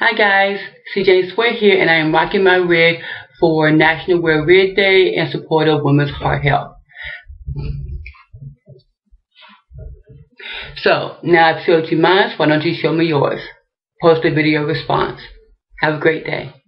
Hi guys, CJ Sweat here, and I am rocking my red for National Wear Red Day in support of women's heart health. So, now I've showed you mine, why don't you show me yours? Post a video response. Have a great day.